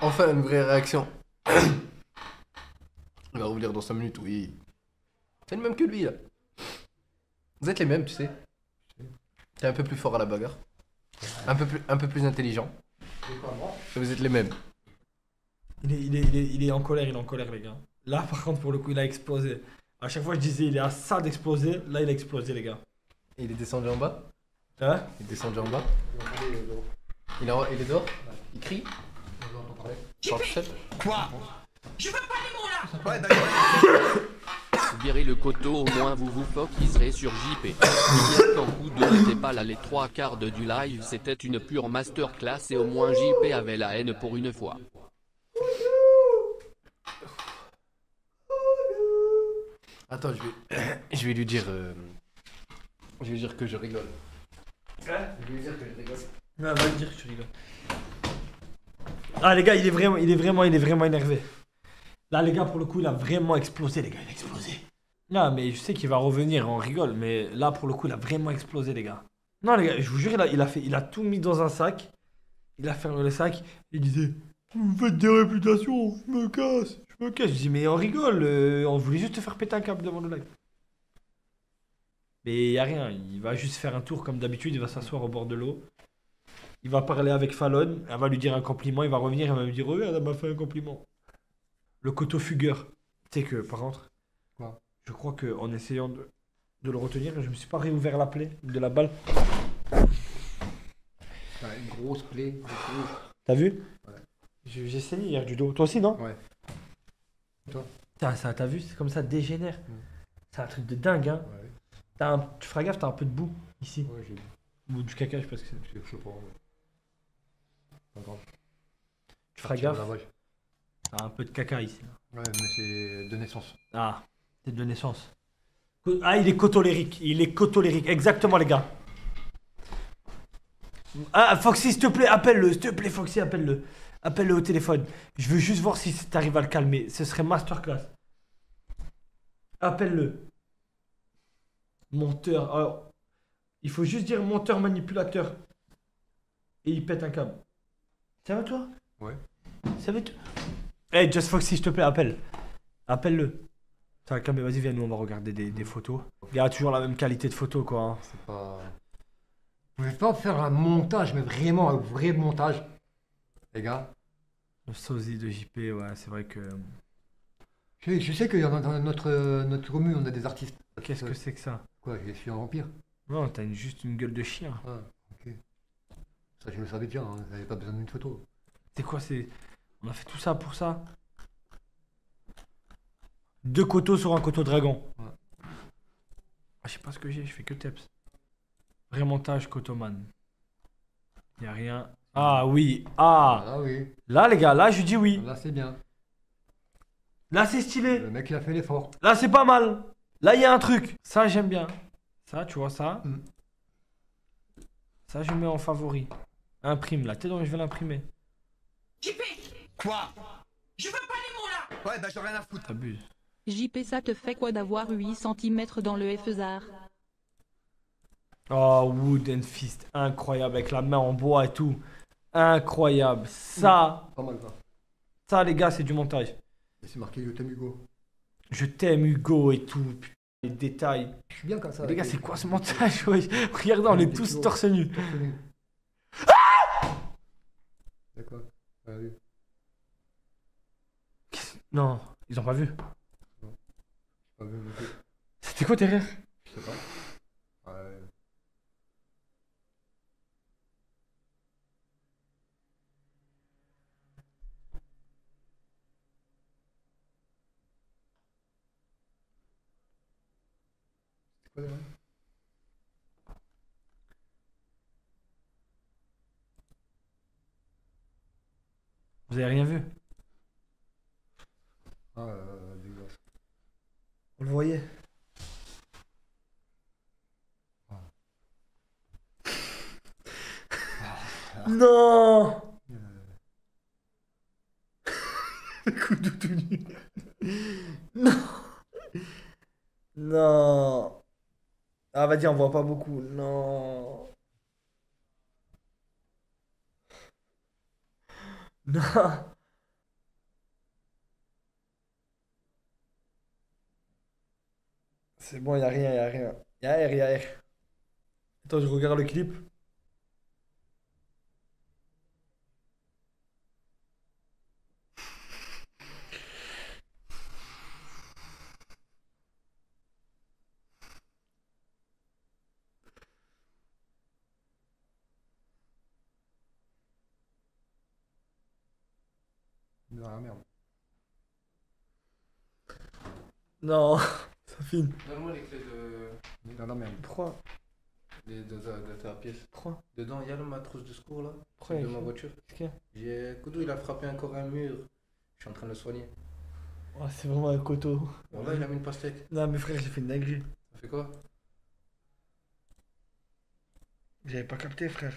Enfin, une vraie réaction. Il va revenir dans 5 minutes, oui. C'est le même que lui, là. Vous êtes les mêmes, tu sais. T'es un peu plus fort à la bagarre. Un peu plus intelligent. Et vous êtes les mêmes. Il est en colère, il est en colère, les gars. Là, par contre, pour le coup, il a explosé. À chaque fois, je disais, il est à ça d'exploser. Là, il a explosé, les gars. Et il est descendu en bas. Hein? Il est descendu en bas. Il est dehors. Il crie. Parle tout seul. Quoi? Je veux pas les mots là. Ouais, d'accord. Virez le coteau, au moins vous vous focaliserez sur JP. Hier quand coup de n'était pas là les trois quarts du live, c'était une pure masterclass et au moins JP avait la haine pour une fois. Attends, je vais lui dire. Je vais lui dire que je rigole. Hein? Je vais lui dire que je rigole. Ah, va le dire que tu rigoles. Ah, les gars, il est vraiment énervé. Là, les gars, pour le coup, il a vraiment explosé, les gars, il a explosé. Non, mais je sais qu'il va revenir, on rigole, mais là, pour le coup, il a vraiment explosé, les gars. Non, les gars, je vous jure, il a tout mis dans un sac. Il a fermé le sac. Il disait, vous me faites des réputations, je me casse. Je dis, mais on rigole, on voulait juste te faire péter un câble devant le live. Mais il n'y a rien, il va juste faire un tour comme d'habitude, il va s'asseoir au bord de l'eau. Il va parler avec Fallon, elle va lui dire un compliment, il va revenir, elle va lui dire, regarde, elle m'a fait un compliment. Le coteau fugueur. Tu sais que, par contre, quoi, je crois qu'en essayant de le retenir, je me suis pas réouvert la plaie de la balle. Une grosse plaie. T'as vu? Ouais. J'ai saigné hier du dos. Toi aussi, non? Ouais. Toi? Putain, ça, t'as vu? C'est comme ça, dégénère. C'est un truc de dingue, hein. Ouais. Tu feras gaffe, t'as un peu de boue ici. Ouais, j'ai vu. Ou du caca, je sais pas ce que c'est. Je sais pas. Pas grave. Tu feras gaffe. Lavage. T'as un peu de caca ici. Ouais, mais c'est de naissance. Ah, c'est de naissance. Ah, il est cotolérique. Il est cotolérique. Exactement, les gars. Ah, Foxy, s'il te plaît, appelle-le. S'il te plaît, Foxy, appelle-le. Appelle-le au téléphone. Je veux juste voir si t'arrives à le calmer. Ce serait masterclass. Appelle-le. Monteur. Alors, il faut juste dire monteur manipulateur. Et il pète un câble. Ça va, toi? Ouais. Ça va, toi? Hey, Just Foxy, s'il te plaît, appelle. Appelle-le. Ça va calmer, vas-y, viens, nous, on va regarder des photos. Il y a toujours la même qualité de photo, quoi. Hein. C'est pas. Vous pouvez pas faire un montage, mais vraiment un vrai montage. Les gars. Le sosie de JP, ouais, c'est vrai que. Je sais que dans notre commune, on a des artistes. Qu'est-ce que c'est que ça? Quoi, je suis un vampire? Non, t'as juste une gueule de chien. Ah, ok. Ça, je le savais déjà, hein. J'avais pas besoin d'une photo. C'est quoi, c'est. On a fait tout ça pour ça? 2 coteaux sur un coteau dragon. Ouais. Ah, je sais pas ce que j'ai, je fais que teps. Vrai montage, cotoman. Y a rien. Ah oui, ah! Ah oui. Là, les gars, là, je dis oui. Là, c'est bien. Là, c'est stylé. Le mec, il a fait l'effort. Là, c'est pas mal. Là, il y a un truc. Ça, j'aime bien. Ça, tu vois ça? Ça, je mets en favori. Imprime là. T'es donc, je vais l'imprimer. JP. Quoi? Je veux pas les mots là. Ouais, bah j'en ai rien à foutre. T'abuses. JP, ça te fait quoi d'avoir 8 cm dans le Fezard? Oh, Wooden Fist. Incroyable. Avec la main en bois et tout. Incroyable. Ça, Pas mal, ça. ça, les gars, c'est du montage. Et c'est marqué Je t'aime Hugo. Je t'aime, Hugo et tout. Putain, les détails. Je suis bien comme ça. Les gars, c'est quoi ce montage? Ouais. Regardez, on est tous torse nu. D'accord. Ah oui. Non, ils ont pas vu. Pas vu, ok. C'était quoi tes rires? Je sais pas. Ouais. C'est quoi déjà? Vous avez rien vu? Ah, dégueulasse. On le voyait. Non! Coup de tout nu. Non! Non! Ah, vas-y, on voit pas beaucoup. Non! Non! C'est bon, y'a rien, y'a rien. Y'a R, y'a R. Attends, je regarde le clip. Dans la merde. Non, ça filme. Donne-moi les clés de. Dans la merde. Pourquoi? De ta pièce. Pourquoi? Dedans, il y a ma trousse de secours là. Pourquoi De il y a ma écrit- voiture. Qu'est-ce qu'il y a? Koudou, il a frappé encore un mur. Je suis en train de le soigner. Oh, c'est vraiment un coteau. Bon, là, il a mis une pastèque. Non, mais frère, j'ai fait une dinguerie. Ça fait quoi? J'avais pas capté, frère.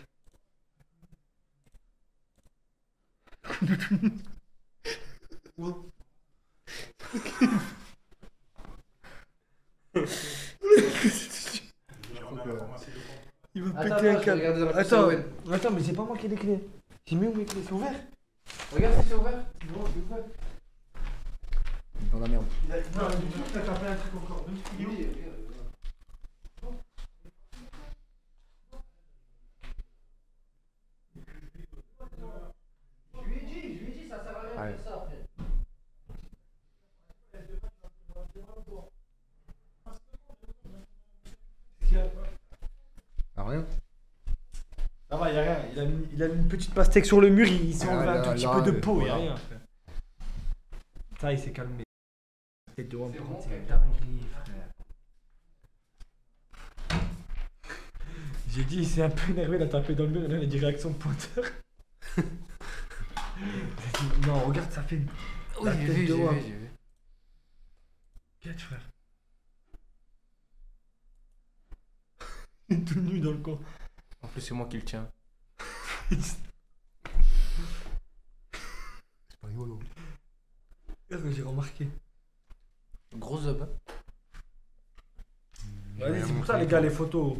Il va Attends, péter un attends, je vais câble. regarder dans la pièce à Attends, Owen. attends, mais j'ai pas manqué les clés. J'ai mis où mes clés? C'est ouvert? Regarde si c'est ouvert. Non, c'est ouvert. Dans la merde. Non, du coup, t'as tapé un truc encore. Il est où? Je lui ai dit, ça sert à rien Ouais. de faire ça après. Ah, rien. Ça va, y'a rien. Il a mis une petite pastèque sur le mur, il s'est enlevé un là, tout petit là, peu de peau, y'a voilà. rien, frère. Ça, il s'est calmé. Tête de C'est Wampum, bon, c'est frère. une dinguerie, frère. J'ai dit, il s'est un peu énervé, il a tapé dans le mur, il a dit réaction de pointeur. J'ai dit, non, regarde, ça fait. Oui, La j'ai tête vu, de j'ai Wam. vu, j'ai vu. Catch, frère. Il est tout nu dans le coin. En plus, c'est moi qui le tiens. C'est pas rigolo. Qu'est-ce que j'ai remarqué? Gros up, hein. Vas-y, c'est pour ça, les gars, les photos.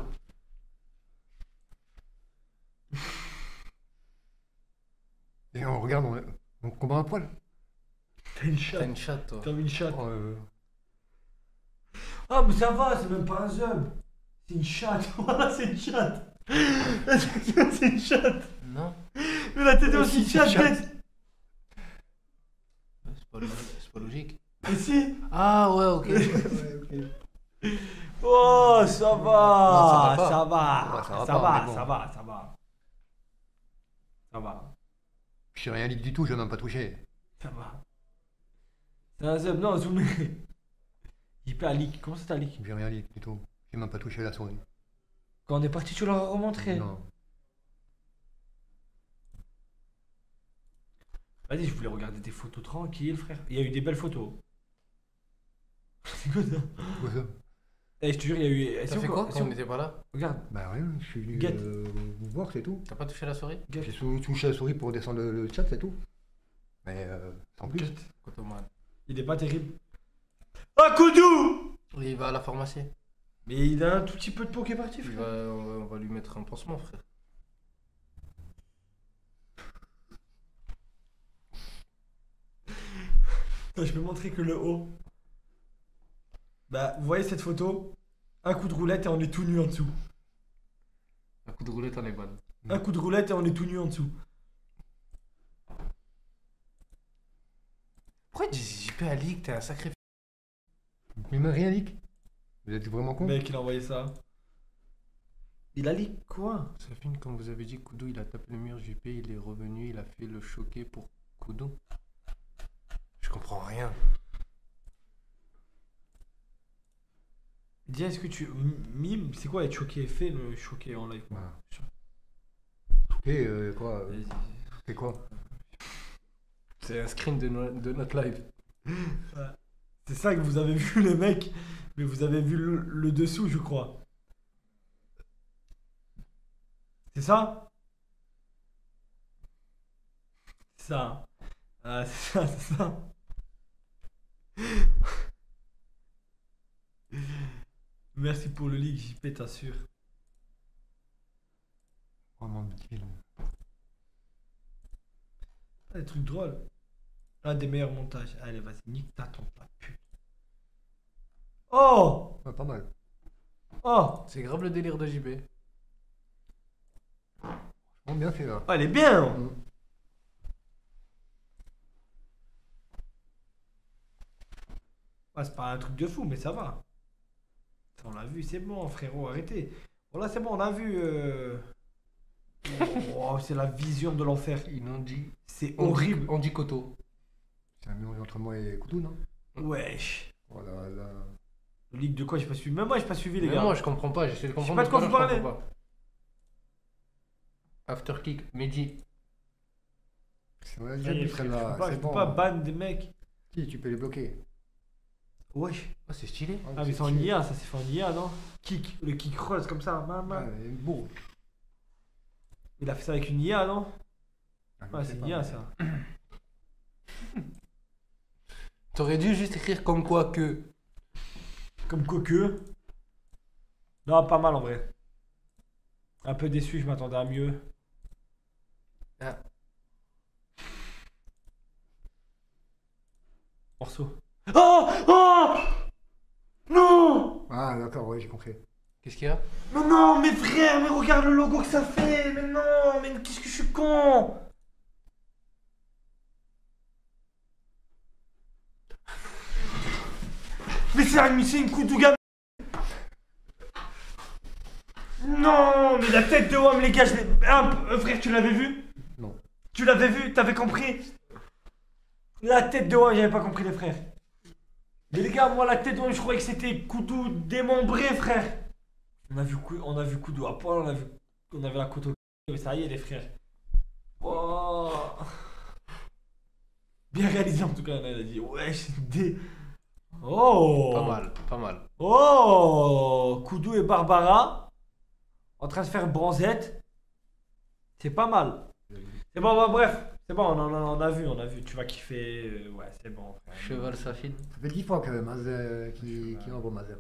Et on regarde, on combat un poil. T'as une T'as chatte. une chatte, toi. T'as une chatte. Oh, Ah, mais ça va, c'est même pas un zob. C'est une chatte. Voilà, c'est une chatte. C'est une chatte. Non. Mais la tête aussi, une chatte, mec. C'est pas logique. Et si? Ah ouais, ok. Oh, ça va. Non, ça va pas. Ça va. Ouais, ça va Ça pas, va, mais bon. ça va, ça va. Ça va. j'ai rien dit du tout, je l'ai même pas touché. Ça va. C'est un zob. Non, zoomé. JP a leak. Comment ça t'as leak? J'ai rien dit du tout. J'ai même pas touché la souris. Quand on est parti, tu leur as remontré. Non. Vas-y, je voulais regarder des photos tranquilles, frère. Il y a eu des belles photos. C'est quoi ça? Quoi ça? Eh, je te jure, il y a eu. T'as fait quoi quand on n'était pas là? Regarde, Bah rien, je suis venu Guette. vous voir, c'est tout. T'as pas touché la souris? J'ai touché la souris pour descendre le chat, c'est tout. Mais sans plus. Cotoman. il est pas terrible. Ah, Koudou! Il va à la pharmacie. Mais il a un tout petit peu de peau qui est parti, frère. On va lui mettre un pansement, frère. Attends, je peux montrer que le haut. Bah, vous voyez cette photo? Un coup de roulette et on est tout nu en dessous. Un coup de roulette, on est bonne. Un coup de roulette et on est tout nu en dessous. Pourquoi JP a leak? T'es un sacré. Il m'a rien dit. Vous êtes vraiment con? Mec, il a envoyé ça. Il a leak quoi? Safine, quand vous avez dit Koudou, il a tapé le mur, JP, il est revenu, il a fait le choqué pour Koudou. Je comprends rien. Dis, est-ce que tu. Mime, c'est quoi être choqué? Fais le choqué en live. Voilà. Ok, quoi Vas-y. C'est quoi? C'est un screen de notre live. C'est ça que vous avez vu, les mecs. Mais vous avez vu le dessous, je crois. C'est ça? C'est ça. Ah, c'est ça, c'est ça. Merci pour le leak, JP, t'assure. Vraiment petit. Ah, des trucs drôles. Un des meilleurs montages. Allez, vas-y, nique ta tante, la pute. Oh! Ouais, pas mal. Oh! C'est grave le délire de JB. Bon, bien fait là. Oh, elle est bien! Hein. Mm. Ouais, c'est pas un truc de fou, mais ça va. Ça, on l'a vu, c'est bon, frérot, arrêtez. Bon, là, c'est bon, on a vu. Oh, c'est la vision de l'enfer. Ils m'ont dit. C'est horrible. On dit Koto. C'est un mélange entre moi et Koudou, non? Wesh. Oh là là. Ligue de quoi? J'ai pas suivi. Même moi, j'ai pas suivi, les Mais gars. moi, je comprends pas. J'essaie de comprendre. pas de quoi mais vous je parlez. comprends pas. Afterkick, Mehdi. C'est vrai, Ça y est, je frère, là. je C'est peux bon. pas ban des mecs. Si, tu peux les bloquer. Wesh. Oh, c'est stylé. Ah, mais c'est en IA, ça, c'est fait en IA, non? Kick. Le kick rose comme ça. Ouais, beau. Il a fait ça avec une IA, non? Ah, Ouais, c'est une IA, ça. T'aurais dû juste écrire comme quoi que. Comme coqueux. Non, pas mal en vrai. Un peu déçu, je m'attendais à mieux. Ah. Morceau. Oh! Oh! Non! Ah, d'accord, ouais, j'ai compris. Qu'est-ce qu'il y a? Mais non, mais frère, mais regarde le logo que ça fait! Mais non, mais qu'est-ce que je suis con! Mais c'est une Koudouga. Non, mais la tête de Wam, les gars, je l'ai. Frère, tu l'avais vu? Non. Tu l'avais vu? T'avais compris? La tête de Wam, j'avais pas compris, les frères. Mais les gars, moi, la tête de Wam, je croyais que c'était Koudou démembré, frère. On a vu Koudou à poil, on avait la côte au. Ça y est, les frères. Oh. Bien réalisé, en tout cas, il a dit. Ouais, c'est des. Oh! Pas mal, pas mal. Oh! Koudou et Barbara en train de faire bronzette. C'est pas mal. C'est bon, bah, bref. C'est bon, on a vu. Tu vas kiffer. Ouais, c'est bon. Frère. Cheval Safin. Ça fait 10 fois que Mazel qui envoie Mazel.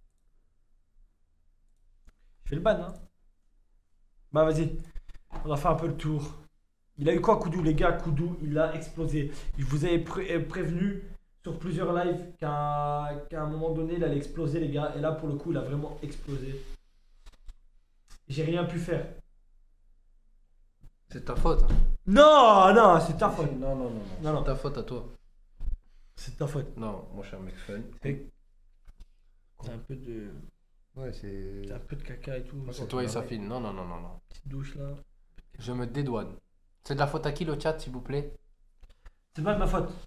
Je fais le ban, hein? Bah, vas-y. On a fait un peu le tour. Il a eu quoi, Koudou, les gars? Koudou, il a explosé. Je vous avais prévenu sur plusieurs lives qu'à un moment donné, il allait exploser, les gars. Et là, pour le coup, il a vraiment explosé. J'ai rien pu faire. C'est ta faute. Hein. Non, c'est ta faute. Non. Non. C'est ta faute à toi. C'est ta faute. Non, moi je suis un mec fun. C'est un peu de. Ouais, c'est. C'est un peu de caca et tout. C'est toi et Safin. Non. Petite douche là. Je me dédouane. C'est de la faute à qui le chat, s'il vous plaît? C'est pas de ma faute.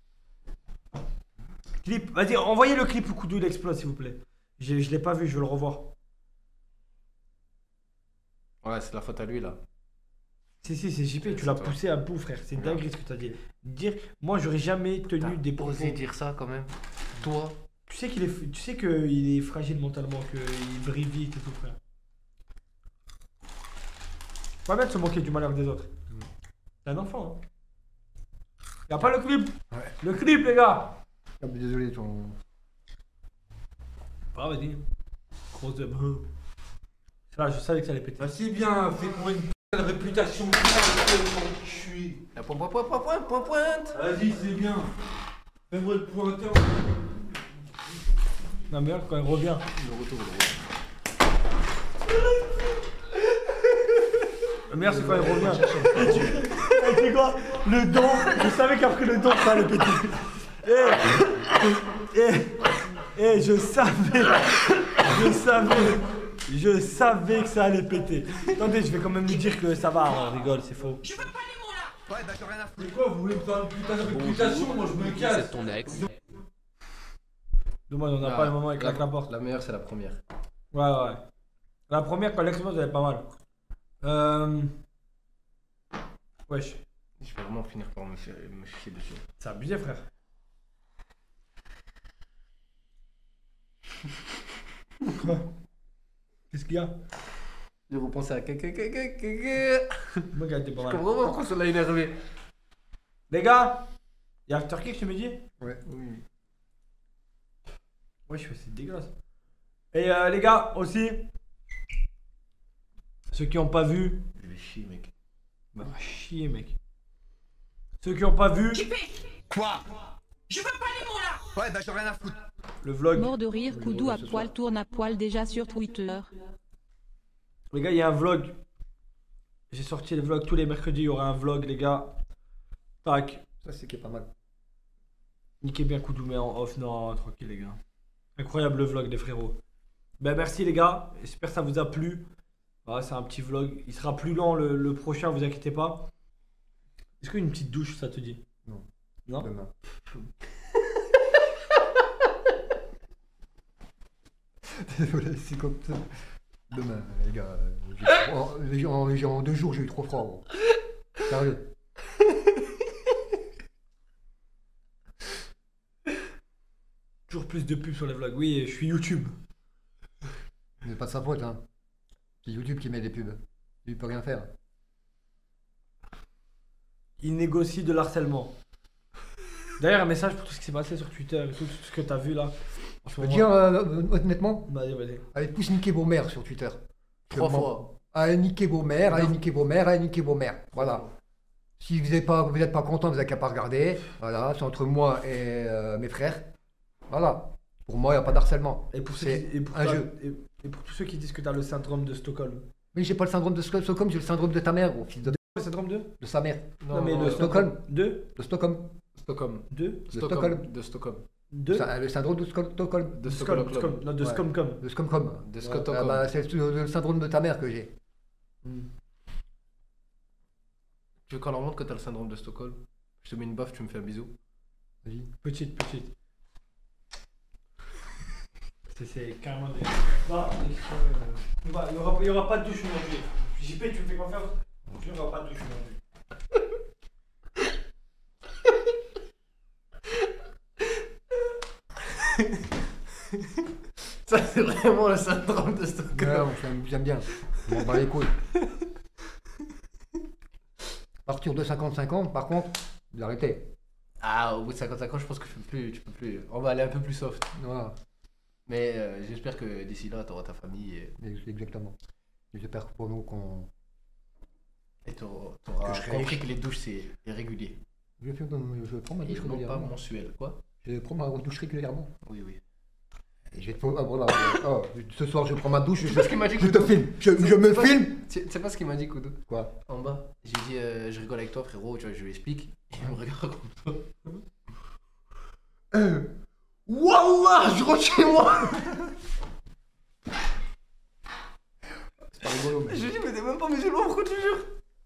Clip, vas-y, envoyez le clip où Koudou il explose, s'il vous plaît. Je l'ai pas vu, je veux le revoir. Ouais, c'est de la faute à lui là. Si, c'est JP, tu C'est l'as toi. poussé à bout, frère. C'est une dinguerie ce que t'as dit. Dire, moi j'aurais jamais tenu des propos. Osé dire ça quand même. Toi. Tu sais qu'il est fragile mentalement, qu'il brille vite et tout, frère. Pas bien de se moquer du malheur des autres. C'est un enfant, hein. Y'a pas le clip. Ouais. Le clip, les gars. Ah, mais désolé, ton. Ah, vas-y. Grosse de. Là, je savais que ça allait péter. Bah c'est bien, fais-moi une putain de réputation de je suis. La pointe. Vas-y, c'est bien. Fais-moi le pointeur. Non, mais quand il revient. Le retour. Le meilleur, c'est quand il revient. Et tu sais quoi? Le don, je savais qu'après le don, ça allait péter. Je savais que ça allait péter. Attendez, je vais quand même lui dire que ça va, on rigole, c'est faux. Je veux pas les mots là. Ouais, bah, j'ai rien à foutre. C'est quoi, vous voulez me faire une putain de réputation? Moi je me C'est casse. ton ex. Dommage, on n'a pas le moment avec la porte. La meilleure, c'est la première. Ouais. La première, quand l'expose, elle est pas mal. Wesh, Je vais vraiment finir par me chier dessus. c'est abusé, frère. Quoi? Qu'est-ce qu'il y a? Je repensais à Moi, t'es pas Je mal. comprends pas pourquoi ça l'a énervé. Les gars, y'a Afterkick, tu me dis? Ouais. Oui. Wesh, c'est dégueulasse. Et les gars, aussi, ceux qui ont pas vu, Je vais chier, mec. bah chier, mec. Ceux qui ont pas vu, JP. Quoi? Je veux pas les mots là. Ouais, bah, j'ai rien à foutre. Le vlog. Mort de rire, Koudou à ce soir. poil tourne à poil déjà sur Twitter. Les gars, il y a un vlog. J'ai sorti les vlogs tous les mercredis. Il y aura un vlog, les gars. Tac. Ça, c'est qui est pas mal. Niquez bien Koudou, mais en off. Non, tranquille, les gars. Incroyable le vlog, les frérots. Ben, merci, les gars. J'espère que ça vous a plu. Voilà, c'est un petit vlog. Il sera plus lent le prochain, vous inquiétez pas. Est-ce qu'une petite douche, ça te dit? Non. Non. Demain. Désolé, c'est comme ça. Demain, les gars. En 2 jours, j'ai eu trop froid. Gros. Sérieux. Toujours plus de pubs sur les vlogs. Oui, je suis YouTube. Mais pas de sa faute, hein. C'est YouTube qui met des pubs. Il peut rien faire. Il négocie de l'harcèlement. D'ailleurs, un message pour tout ce qui s'est passé sur Twitter et tout ce que t'as vu là. En ce Je peux moment. dire, honnêtement, Vas-y, vas-y. allez tous niquer vos mères sur Twitter. 3 Je m'en- fois. Allez niquer vos mères, allez niquer vos mères, allez niquer vos mères. Voilà. Si vous n'êtes pas content, vous n'avez qu'à pas regarder. Voilà, c'est entre moi et mes frères. Voilà. Pour moi, il n'y a pas d'harcèlement. Et pour, ceux C'est qui, et, pour un toi- jeu. et pour tous ceux qui disent que t'as le syndrome de Stockholm. Mais j'ai pas le syndrome de Stockholm, j'ai le syndrome de ta mère, gros, fils de Le syndrome de de sa mère. Non, mais non, le Stockholm. De De Stockholm. Stockholm. De Stockholm. De Stockholm. De Le syndrome de Stockholm. De Stockholm. Stockholm. Non, de Ouais. Scomcom. De Stockholm. De Ah Stockholm. bah, c'est le syndrome de ta mère que j'ai. Tu veux qu'on leur montre que t'as le syndrome de Stockholm? Je te mets une baffe, tu me fais un bisou. Vas-y. Petite. C'est carrément des. Non, il y aura pas de douche aujourd'hui. JP, tu me fais confiance? Il n'y aura pas de douche aujourd'hui. Ça, c'est vraiment le syndrome de Stockholm. Ouais, j'aime bien. Je m'en bats les couilles. À partir de 55 ans, par contre, vous arrêtez. Ah, au bout de 55 ans, je pense que tu peux plus. On va aller un peu plus soft. Voilà, Mais j'espère que d'ici là, t'auras ta famille exactement. J'espère pour nous qu'on. et t'auras Que je serai compris riche. que les douches, c'est irrégulier. Je prends ma Et douche non pas régulièrement. mensuel, quoi. Je prends ma douche régulièrement. Oui, oui. Et je vais te voilà. Oh, ce soir, je prends ma douche. C'est pas ce qu'il m'a dit, Je te Koudou. filme. Je me pas- filme. Tu sais pas ce qu'il m'a dit, Koudou? Quoi? En bas. J'ai dit, je rigole avec toi, frérot, tu vois, je lui explique. Il me regarde comme ça. Wallah, je rentre chez moi! C'est pas rigolo, mais. Je lui dis, mais t'es même pas musulman, pourquoi tu jures?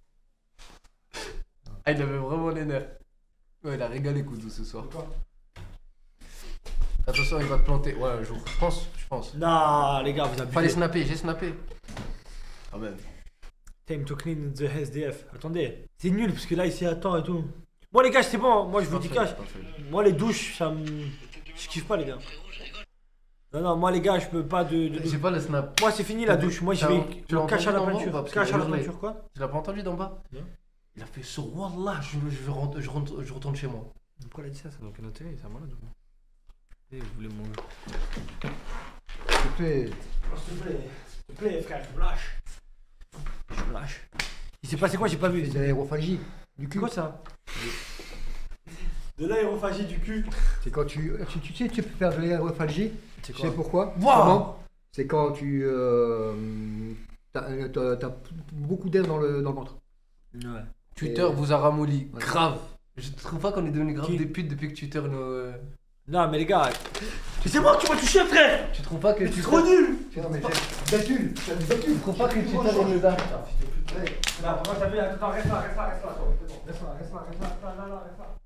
Ah, il avait vraiment les nerfs. Ouais, il a régalé, Koudou, ce soir. Attention, il va te planter. Ouais, un jour. Je pense. Non, les gars, vous Fallait abusez. snapper, j'ai snappé. Ah ben. Time to clean the SDF. Attendez, c'est nul parce que là, ici, attends et tout. Bon, les gars, c'est bon. Moi, je vous dis cash. Moi, les douches, ça me. Je kiffe pas, les gars. Non, moi, les gars, je peux pas de. J'ai pas le snap. Moi, c'est fini la douche. Moi, je vais. Tu l'as Cache à la entendu, peinture. non, parce Cache qu'il à la a hurlé. peinture, quoi? Tu l'as pas entendu d'en bas? Non. Il a fait sur Wallah, je retourne chez moi. Pourquoi il a dit ça? Ça n'a aucun intérêt, c'est un malade. Vous voulez mon. S'il te plaît. S'il te plaît, frère, je me lâche. Je me lâche. Il s'est passé quoi? J'ai pas vu. C'est l'aérophagie du C'est cul. quoi ça? De l'aérophagie du cul. C'est quand tu sais, tu peux faire de l'aérophagie. C'est Tu sais pourquoi? Wow. Comment? C'est quand tu t'as beaucoup d'air dans le ventre. Ouais. Twitter vous a ramolli. Ouais. Grave. Je trouve pas qu'on est devenu grave Qui? des putes depuis que Twitter nous. Non, mais les gars. Mais c'est moi que tu m'as touché, frère! Tu trouves pas que C'est Twitter. trop nul! Non mais c'est bêtule. Tu trouves pas que Twitter nous a. Non, moi j'avais. Attends, reste là, attends, reste là.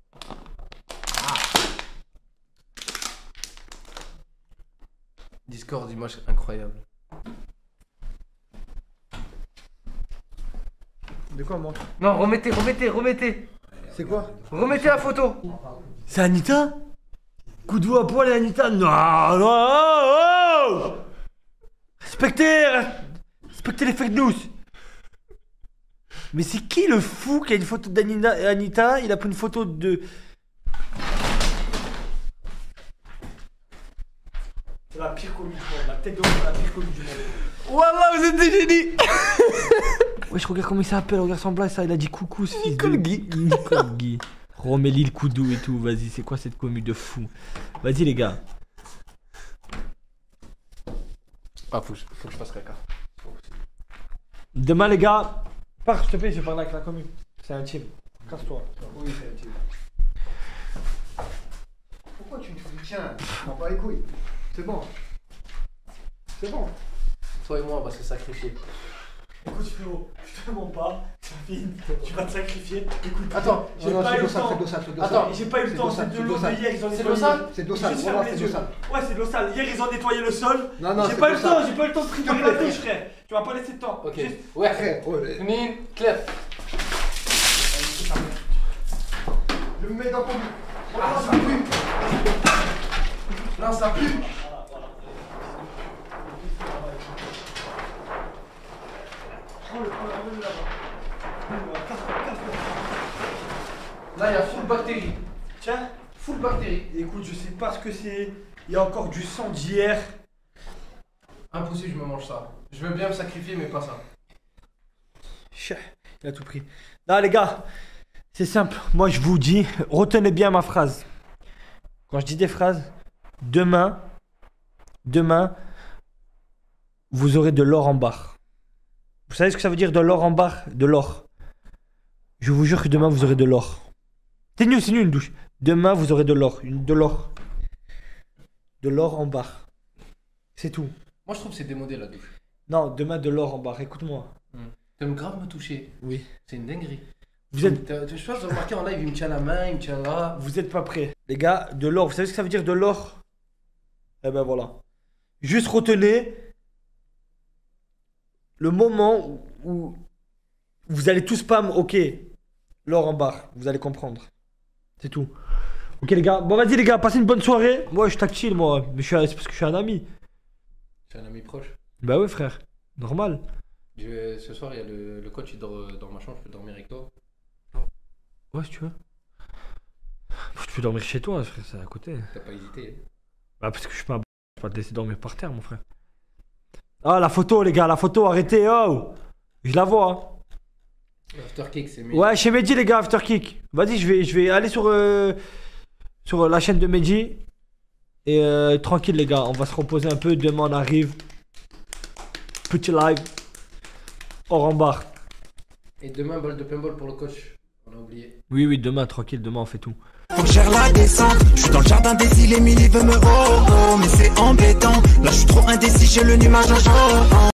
Discord, image incroyable. De quoi, moi? Non, remettez. C'est quoi? Remettez la photo. C'est Anita? Koudou à poil et Anita? Non, oh. Respectez les fake news. Mais c'est qui le fou qui a une photo d'Anita? Il a pris une photo de... C'est la pire commune du monde, la tête de l'homme, la pire commune du monde. Wallah, vous êtes des génies. Ouais, je regarde comment il s'appelle, regarde son blague, ça, il a dit coucou ce fils Nicole de... Guy. Nicole Guy. Remets-lui le Koudou et tout, vas-y, c'est quoi cette commu de fou? Vas-y les gars. Ah, faut que je fasse caca. Demain, les gars, pars, s'il te plaît, je parle avec la commune. C'est intime. Casse-toi. Oui, c'est intime. Pourquoi tu me tiens? Je m'en bats les couilles. C'est bon. C'est bon. Toi et moi, on va se sacrifier. Écoute, frérot, je te mens pas. Sabine, tu vas te sacrifier. Écoute, Attends, j'ai pas eu le temps. Attends, J'ai pas eu le temps, c'est de l'eau de hier, ils ont c'est nettoyé. de l'eau sale. C'est de l'eau sale. Juste Voilà, ferme c'est les de l'eau yeux. sale. Ouais, c'est de l'eau sale. Hier, ils ont nettoyé le sol. Non, non, J'ai c'est pas de eu l'eau le temps, sale. j'ai pas eu le temps de préparer la douche, frère. Tu m'as pas laissé de temps. Ok. Juste- Ouais. Frère, ouais. Nine, Claire. Je me mets dans ton but. Ah, ça pue. Non, ça pue. Là, il y a full bactéries. Tiens, Full bactéries. écoute, je sais pas ce que c'est. Il y a encore du sang d'hier. Impossible, je me mange ça. Je veux bien me sacrifier, mais pas ça. Il a tout pris. Là, les gars, c'est simple. Moi, je vous dis, retenez bien ma phrase. Quand je dis des phrases, demain, vous aurez de l'or en barre. Vous savez ce que ça veut dire de l'or en barre? De l'or. Je vous jure que demain, vous aurez de l'or. C'est nul une douche. Demain, vous aurez de l'or. De l'or. De l'or en barre. C'est tout. Moi, je trouve que c'est démodé la douche. Non, demain, de l'or en barre. Écoute-moi. T'aimes grave me toucher. Oui. C'est une dinguerie. Vous êtes... Je pense que remarqué en live, il me tient la main, il me tient là. Vous êtes pas prêts. Les gars, de l'or, vous savez ce que ça veut dire de l'or? Eh ben voilà. Juste retenez le moment où vous allez tous spam, ok, l'or en barre, vous allez comprendre. C'est tout. Ok les gars, bon vas-y les gars, passez une bonne soirée. Moi je suis tactile moi, mais c'est parce que je suis un ami. C'est un ami proche. Bah ouais frère, normal. Ce soir, il y a le coach, il dort dans ma chambre, je peux dormir avec toi. Ouais si tu veux. Tu peux dormir chez toi frère, c'est à côté. T'as pas hésité. Bah parce que je suis pas un b***, je vais pas te laisser dormir par terre mon frère. Ah la photo les gars, la photo, arrêtez, oh. Je la vois. Hein. Afterkick, c'est mieux. Ouais, chez Mehdi les gars, Afterkick. Vas-y, je vais aller sur la chaîne de Mehdi. Et tranquille les gars, on va se reposer un peu. Demain on arrive. Petit live. Or en barre. Et demain, balle de paintball pour le coach. On a oublié. Oui, demain, tranquille, demain on fait tout. Faut que je gère la descente. Je suis dans le jardin des îles, Emily veut me mais c'est embêtant. Là je suis trop indécis, j'ai le nuage en jaune.